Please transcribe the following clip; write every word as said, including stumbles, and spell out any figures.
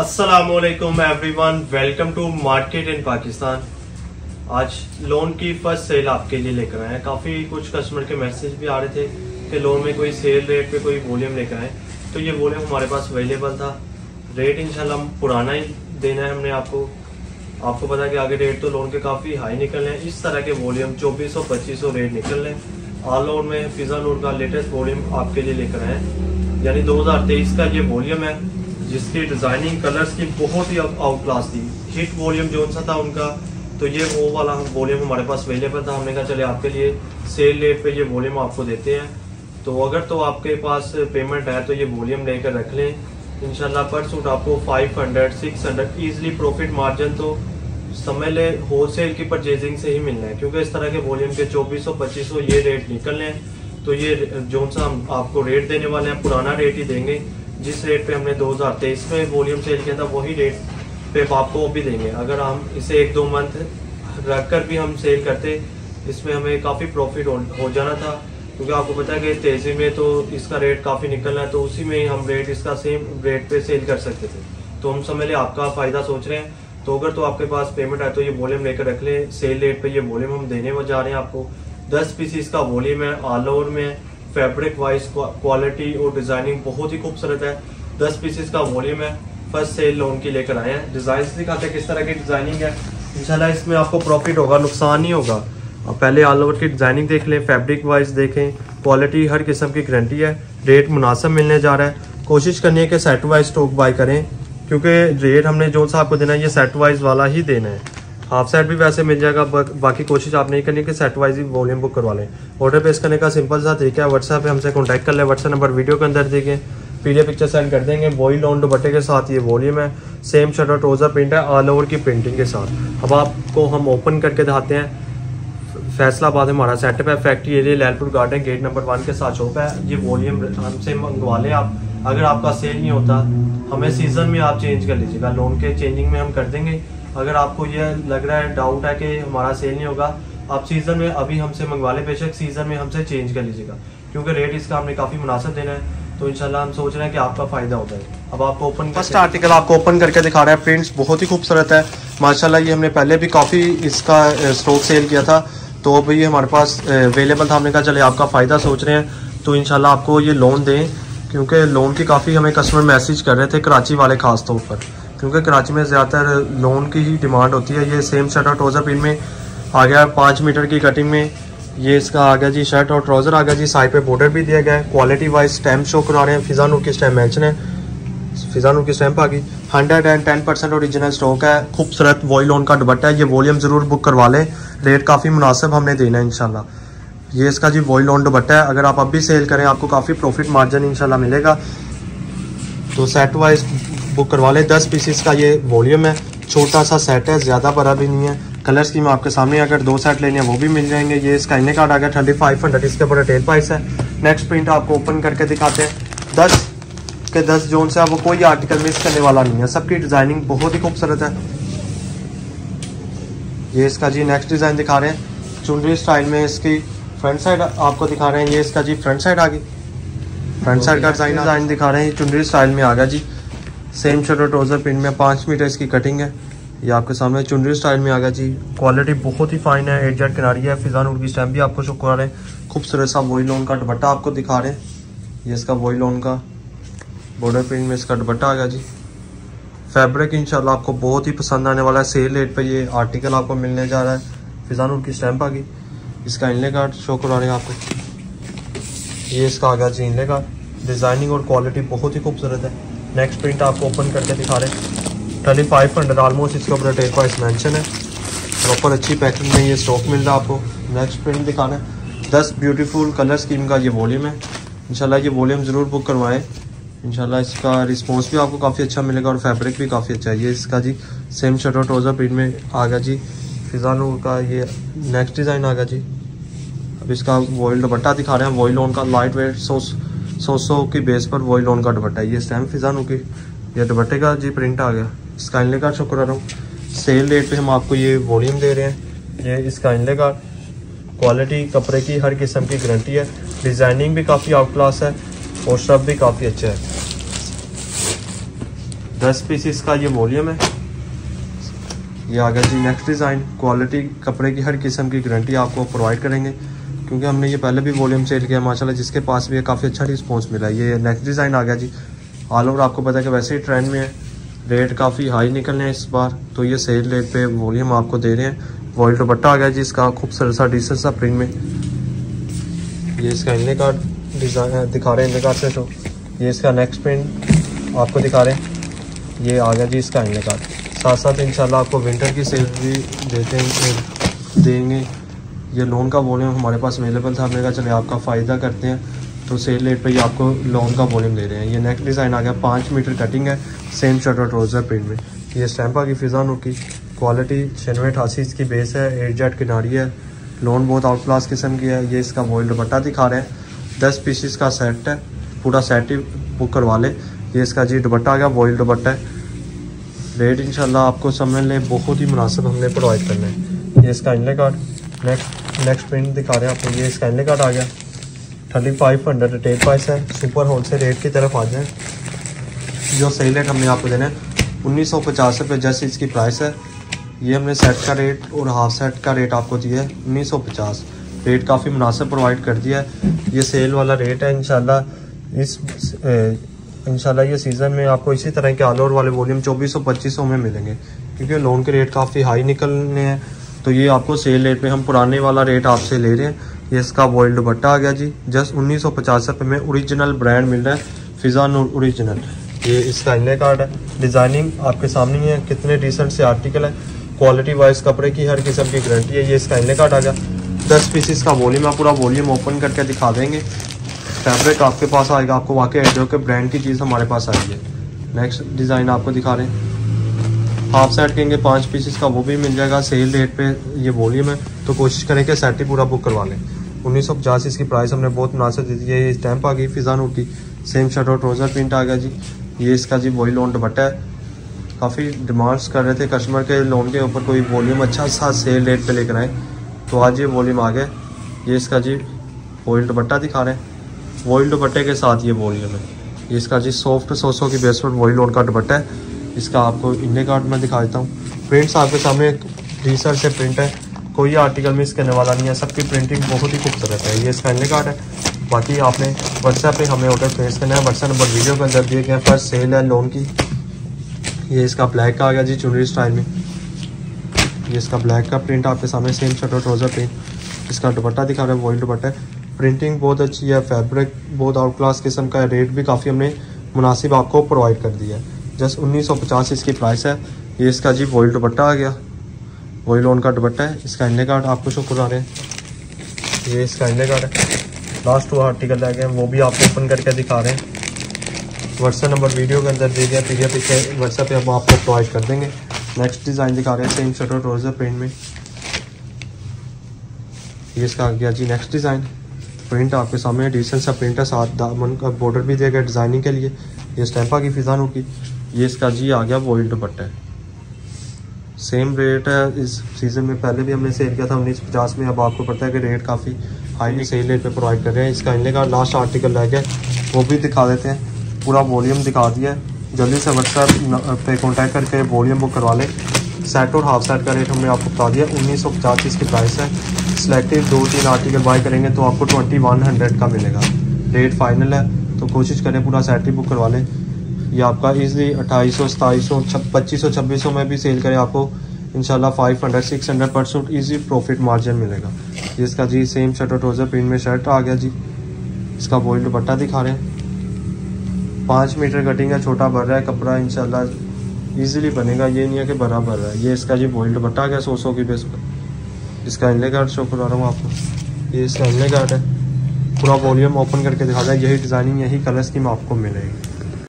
अस्सलामुअलैकुम everyone, welcome to market in Pakistan. आज lawn की फर्स्ट सेल आपके लिए लेकर आए हैं। काफ़ी कुछ कस्टमर के मैसेज भी आ रहे थे कि लोन में कोई सेल रेट पे कोई वॉल्यूम लेकर आए, तो ये वॉल्यूम हमारे पास अवेलेबल था। रेट इंशाल्लाह हम पुराना ही देना है हमने आपको। आपको पता है कि आगे रेट तो लोन के काफ़ी हाई निकल रहे हैं। इस तरह के वॉल्यूम चौबीस सौ पच्चीस सौ रेट निकल रहे हैं। ऑल ओवर में फिजा नूर का लेटेस्ट वॉल्यूम आपके लिए लेकर आए हैं, यानी दो हज़ार तेईस का ये वॉल्यूम है, जिसकी डिजाइनिंग कलर्स की बहुत ही आउट क्लास थी। हिट वॉल्यूम जो सा था उनका, तो ये वो वाला वॉल्यूम हमारे पास अवेलेबल था। हमने कहा चले आपके लिए सेल रेट पे ये वॉल्यूम आपको देते हैं। तो अगर तो आपके पास पेमेंट है तो ये वॉल्यूम लेकर रख लें। इंशाल्लाह पर सूट आपको पाँच सौ छह सौ इजीली प्रॉफिट मार्जिन तो समझ ले होलसेल की परचेजिंग से ही मिलना है, क्योंकि इस तरह के वॉल्यूम के चौबीस सौ पच्चीस सौ ये रेट निकल रहे हैं। तो ये जो सा हम आपको रेट देने वाले हैं पुराना रेट ही देंगे। जिस रेट पे हमने दो हज़ार तेईस में वॉल्यूम सेल किया था वही रेट पे आपको भी देंगे। अगर हम इसे एक दो मंथ रख कर भी हम सेल करते, इसमें हमें काफ़ी प्रॉफिट हो, हो जाना था, क्योंकि आपको पता है कि तेज़ी में तो इसका रेट काफ़ी निकल रहा है, तो उसी में ही हम रेट इसका सेम रेट पे सेल कर सकते थे। तो हम समझ लें आपका फ़ायदा सोच रहे हैं। तो अगर तो आपके पास पेमेंट है तो ये वॉल्यूम लेकर रख लें। सेल रेट पे ये वॉल्यूम हम देने में जा रहे हैं आपको। दस पीसीस का वॉल्यूम है, ऑल ओवर में फैब्रिक वाइज क्वालिटी और डिजाइनिंग बहुत ही खूबसूरत है। दस पीसेस का वॉल्यूम है, फर्स्ट सेल लोन की लेकर आए हैं। डिजाइन दिखाते हैं किस तरह की डिजाइनिंग है। इंशाल्लाह इसमें आपको प्रॉफिट होगा, नुकसान नहीं होगा। अब पहले ऑल ओवर की डिजाइनिंग देख लें, फैब्रिक वाइज देखें, क्वालिटी हर किस्म की गारंटी है। रेट मुनासिब मिलने जा रहा है। कोशिश करनी है कि सेट वाइज स्टॉक बाय करें, क्योंकि रेट हमने जो सा आपको देना है ये सेट वाइज वाला ही देना है। हाफ सेट भी वैसे मिल जाएगा, बाकी कोशिश आप नहीं करनी कि सेट वाइज ही वॉल्यूम बुक करवा लें। ऑर्डर प्लेस करने का सिंपल सा तरीका है, व्हाट्सएप पे हमसे कॉन्टैक्ट कर लें। व्हाट्सएप नंबर वीडियो के अंदर देखें, पीडीएफ पिक्चर सेंड कर देंगे। वही लोन दुपट्टे के साथ ये वॉल्यूम है, सेम शर्ट और ट्राउजर प्रिंट है ऑल ओवर की प्रिंटिंग के साथ। अब आपको हम ओपन करके दिखाते हैं। फैसलाबाद हमारा सेटअप है, factory area Lyallpur garden gate number one के साथ शॉप है। ये वॉल्यूम हमसे मंगवा लें आप। अगर आपका सेल नहीं होता, हमें सीजन में आप चेंज कर लीजिएगा, लोन के चेंजिंग में हम कर देंगे। अगर आपको ये लग रहा है डाउट है कि हमारा सेल नहीं होगा, आप सीजन में अभी हमसे मंगवा लें, बेशक सीजन में हमसे चेंज कर लीजिएगा, क्योंकि रेट इसका हमने काफ़ी मुनासिब देना है। तो इंशाल्लाह हम सोच रहे हैं कि आपका फायदा होता है। अब आपको ओपन फर्स्ट आर्टिकल आपको ओपन करके दिखा रहा है। प्रिंट्स बहुत ही खूबसूरत है माशाल्लाह। ये हमने पहले भी काफ़ी इसका स्टॉक सेल किया था, तो अभी ये हमारे पास अवेलेबल था। हमने कहा चले आपका फ़ायदा सोच रहे हैं तो इंशाल्लाह आपको ये लोन दें, क्योंकि लोन की काफ़ी हमें कस्टमर मैसेज कर रहे थे, कराची वाले ख़ास तौर पर, क्योंकि कराची में ज़्यादातर लोन की ही डिमांड होती है। ये सेम शर्ट और ट्राउज़र प्रिंट में आ गया, पाँच मीटर की कटिंग में ये इसका आ गया जी। शर्ट और ट्राउज़र आ गया जी, साइड पे बॉर्डर भी दिया गया है। क्वालिटी वाइज स्टैम्प शो करा रहे हैं, फिजा नूर की स्टैम्प मेंशन है, फिजा नूर की स्टैम्प आ गई। Hundred and ten percent original stock है, खूबसूरत वॉई लोन का दुपट्टा है। ये वॉल्यूम ज़रूर बुक करवा लें, रेट काफ़ी मुनासिब हमने देना है इंशाल्लाह। ये इसका जी वॉई लोन दुपट्टा है। अगर आप अब भी सेल करें आपको काफ़ी प्रॉफिट मार्जिन इंशाल्लाह मिलेगा। तो सेट वाइज बुक करवा लें। दस पीसीस का ये वॉल्यूम है, छोटा सा सेट है, ज़्यादा बड़ा भी नहीं है। कलर स्कीम आपके सामने, अगर दो सेट लेने हैं वो भी मिल जाएंगे। ये इसका इन्ने कार्ड आ गया थर्टी फाइव हंड्रेड, इसके ऊपर रिटेल प्राइस है। नेक्स्ट प्रिंट आपको ओपन करके दिखाते हैं। दस के दस जोन से आपको कोई आर्टिकल मिस करने वाला नहीं है, सबकी डिज़ाइनिंग बहुत ही खूबसूरत है। ये इसका जी नेक्स्ट डिज़ाइन दिखा रहे हैं, चुनरी स्टाइल में इसकी फ्रंट साइड आपको दिखा रहे हैं। ये इसका जी फ्रंट साइड आ गई, फ्रंट साइड का डिज़ाइन डिज़ाइन दिखा रहे हैं। चुनरी स्टाइल में आ गया जी, सेम शर्ट और ट्राउज़र प्रिंट में, पाँच मीटर इसकी कटिंग है। ये आपके सामने चुनरी स्टाइल में आ गया जी। क्वालिटी बहुत ही फाइन है, एट जेड किनारी है, फिजा नूर की स्टैम्प भी आपको शो करा रहे हैं। खूबसूरत सा वही लोन का दुपट्टा आपको दिखा रहे हैं। ये इसका वही लोन का बॉर्डर प्रिंट में इसका दुपट्टा आ गया जी। फैब्रिक इंशाल्लाह आपको बहुत ही पसंद आने वाला है। सेल रेट पे ये आर्टिकल आपको मिलने जा रहा है। फिजा नूर की स्टैम्प आ गई, इसका इनले कार्ड शो करा रहे हैं आपको। ये इसका आ गया जी इनले कार्ड। डिज़ाइनिंग और क्वालिटी बहुत ही खूबसूरत है। नेक्स्ट प्रिंट आपको ओपन करके दिखा रहे हैं। थर्टी फाइव हंड्रेड ऑलमोस्ट इसके ऊपर रिटेल प्राइस मेंशन है। प्रॉपर अच्छी पैकिंग में ये स्टॉक मिल रहा है आपको। नेक्स्ट प्रिंट दिखाना है। दस ब्यूटीफुल कलर स्कीम का ये वॉल्यूम है। इंशाल्लाह ये वॉल्यूम ज़रूर बुक करवाएं, इंशाल्लाह इसका रिस्पांस भी आपको काफ़ी अच्छा मिलेगा और फैब्रिक भी काफ़ी अच्छा है। ये इसका जी सेम शर्ट और ट्राउज़र प्रिंट में आ गया जी। फिजा नूर का ये नेक्स्ट डिज़ाइन आ गया जी। अब इसका वॉइल दुपट्टा दिखा रहे हैं, वॉइल लोन का लाइट वेट सौ सौ सौ की बेस पर वॉइल लोन का दुपट्टा है। ये स्टैम्प फिजा नूर की, ये दुपट्टे का जी प्रिंट आ गया। इसका इनले का शो करा रहा हूँ। सेल रेट पे हम आपको ये वॉल्यूम दे रहे हैं। ये इसका इनले का क्वालिटी कपड़े की हर किस्म की गारंटी है। डिज़ाइनिंग भी काफ़ी आउट क्लास है और सब भी काफ़ी अच्छा है। दस पीसीस का ये वॉल्यूम है। ये आ गया जी नेक्स्ट डिज़ाइन। क्वालिटी कपड़े की हर किस्म की गारंटी आपको प्रोवाइड करेंगे, क्योंकि हमने ये पहले भी वॉल्यूम सेल किया माशाल्लाह, जिसके पास भी काफ़ी अच्छा रिस्पॉन्स मिला। ये नेक्स्ट डिज़ाइन आ गया जी। ऑल ओवर आपको पता है कि वैसे ही ट्रेंड में है, रेट काफ़ी हाई निकलने हैं इस बार, तो ये सेल रेट पे वॉल्यूम आपको दे रहे हैं। वॉइल दुपट्टा आ गया जी इसका, खूबसूरत सा डिसेंट सा प्रिंट में। ये इसका इनले का डिज़ाइन दिखा रहे हैं, इनले का से तो ये इसका नेक्स्ट प्रिंट आपको दिखा रहे हैं। ये आ गया जी इसका इनले का। साथ साथ इंशाल्लाह आपको विंटर की सेल भी देते हैं देंगे। ये लोन का वॉल्यूम हमारे पास अवेलेबल था, हमने कहा चले आपका फ़ायदा करते हैं, तो सेल रेट पे ही आपको लोन का वॉल्यूम दे रहे हैं। ये नेक्स्ट डिज़ाइन आ गया, पाँच मीटर कटिंग है, सेम शर्ट और ट्राउज़र प्रिंट में। ये स्टैम्पा की फिजा नूर की क्वालिटी छियानवे अठासी इसकी बेस है, एट जेट किनारी है, लोन बहुत आउट क्लास किस्म की है। ये इसका वॉइल दुपट्टा दिखा रहे हैं, दस पीसीस का सेट है, पूरा सेट ही बुक करवा ले। ये इसका जी दुपट्टा आ गया, वॉइल दुपट्टा है। रेट इंशाल्लाह आपको समझ लें बहुत ही मुनासिब हमने प्रोवाइड करना है। ये इसका inlay card next next print दिखा रहे हैं आपको। ये इसका इनले कार्ड आ गया, thirty five hundred retail price है। सुपर होलसेल रेट की तरफ आ जाए, जो सही रेट हमने आपको देना है उन्नीस सौ पचास रुपये जस्ट इसकी प्राइस है। ये हमने सेट का रेट और हाफ सेट का रेट आपको दिया है उन्नीस सौ पचास। रेट काफ़ी मुनासिब प्रोवाइड कर दिया है। ये सेल वाला रेट है इंशाल्लाह। इस ए, इंशाल्लाह ये सीज़न में आपको इसी तरह के ऑल ओवर वाले वॉल्यूम चौबीस सौ पच्चीस सौ में मिलेंगे, क्योंकि लोन के रेट काफ़ी हाई निकलने हैं, तो ये आपको सेल रेट पे हम पुराने वाला रेट आपसे ले रहे हैं। ये इसका वॉइल दुपट्टा आ गया जी, जस्ट उन्नीस सौ पचास रुपये में ओरिजिनल ब्रांड मिल रहा है, फिजा नूर ओरिजिनल। ये इसका इनले कार्ड है, डिज़ाइनिंग आपके सामने ही है, कितने डिसेंट से आर्टिकल है, क्वालिटी वाइज कपड़े की हर किस्म की गारंटी है। ये इसका इनले कार्ड आ गया, दस पीसीस का वॉल्यूम है, पूरा वॉल्यूम ओपन करके दिखा देंगे। फैब्रिक आपके पास आएगा, आपको वाकई एड्रो के ब्रांड की चीज़ हमारे पास आई है। नेक्स्ट डिज़ाइन आपको दिखा रहे हैं, हाफ सेट कहेंगे पाँच पीसेस का, वो भी मिल जाएगा। सेल रेट पे ये वॉल्यूम है, तो कोशिश करें कि सेट ही पूरा बुक करवा लें। उन्नीस सौ पचास इसकी प्राइस हमने बहुत मुनासिब दी है। ये स्टैम्प आ गई फिजा नूर की, सेम शर्ट और ट्राउज़र प्रिंट आ गया जी। ये इसका जी वही लोन दुपट्टा है। काफ़ी डिमांड्स कर रहे थे कस्टमर के लोन के ऊपर कोई वॉल्यूम अच्छा सा सेल रेट पे लेकर आए, तो आज ये वॉल्यूम आ गया। ये इसका जी वॉइल दुपट्टा दिखा रहे हैं, वॉइल दुपट्टे के साथ ये वॉल्यूम है। ये इसका जी सॉफ्ट सोसो की बेस पर वॉइल लोन का दुपट्टा है। इसका आपको इनले कार्ड में दिखा देता हूँ। प्रिंट्स आपके सामने रीसर से प्रिंट है, कोई आर्टिकल मिस करने वाला नहीं है, सबकी प्रिंटिंग बहुत ही खूबसूरत है। ये इसका इनले कार्ड है। बाकी आपने व्हाट्सएप पे हमें ऑर्डर प्लेस करना है, व्हाट्सएप नंबर वीडियो के अंदर दिए गए। फर्स्ट सेल है लोन की। ये इसका ब्लैक का आ गया जी चुनरी स्टाइल में। ये इसका ब्लैक का प्रिंट आपके सामने, सेम शर्ट और ट्राउज़र प्रिंट। इसका दुपट्टा दिखा रहा है, वॉइल दुपट्टा है। प्रिंटिंग बहुत अच्छी है, फैब्रिक बहुत आउट क्लास किस्म का है, रेट भी काफ़ी हमने मुनासिब आपको प्रोवाइड कर दिया है। जस्ट उन्नीस सौ पचास इसकी प्राइस है। ये इसका जी वॉइल दुपट्टा आ गया, वॉइल लोन का दुपट्टा है। इसका इनले कार्ड आपको शो करा रहे हैं। ये इसका इनले कार्ड है। लास्ट टू आर्टिकल रह गए, वो भी आपको ओपन करके दिखा रहे हैं। व्हाट्सएप नंबर वीडियो के अंदर दे दिया, पी डी एफ के व्हाट्सएप पे हम आपको प्रोवाइड कर देंगे। नेक्स्ट डिज़ाइन दिखा रहे हैं, सेम शर्ट और ट्राउज़र प्रिंट में। ये इसका आ गया जी नेक्स्ट डिज़ाइन। प्रिंट आपके सामने डिसेंट सा प्रिंट है, साथ दामन का बॉर्डर भी दिया गया डिज़ाइनिंग के लिए। ये स्टैम्पा की फिजा नूर की। ये इसका जी आ गया वॉइल दुपट्टा है। सेम रेट है, इस सीज़न में पहले भी हमने सेल किया था उन्नीस पचास में। अब आपको पता है कि रेट काफ़ी हाई सेल रेट पे प्रोवाइड कर रहे हैं। इसका इनले का लास्ट आर्टिकल रह गया, वो भी दिखा देते हैं। पूरा वॉल्यूम दिखा दिया है, जल्दी से व्हाट्सएप पे कॉन्टैक्ट करके वॉल्यूम बुक करवा लें। सेट और हाफ सेट का रेट हमने आपको बता दिया, उन्नीस सौ पचास इसकी प्राइस है। सिलेक्टिव दो तीन आर्टिकल बाय करेंगे तो आपको ट्वेंटी वन हंड्रेड का मिलेगा। रेट फाइनल है, तो कोशिश करें पूरा सेट ही बुक करवा लें। ये आपका ईजिली अट्ठाईस सौ सताईस सौ पच्चीस सौ छब्बीस सौ में भी सेल करें, आपको इंशाल्लाह five hundred six hundred percent easy profit margin मिलेगा। जिसका जी सेम शर्ट और ट्राउज़र प्रिंट में शर्ट आ गया जी। इसका वॉइल दुपट्टा दिखा रहे हैं, पाँच मीटर कटिंग है, छोटा भर रहा है कपड़ा, इंशाल्लाह ईजिली बनेगा, ये नहीं है कि बड़ा भर रहा है। ये इसका जी वॉइल दुपट्टा आ गया सौ सौ की बेस पर। इसका इनले कार्ड शो करा रहा हूँ आपको। ये इसका इनले कार्ड है, पूरा वॉल्यूम ओपन करके दिखा रहा है। यही डिज़ाइनिंग, यही कलर स्कीम आपको मिलेगी।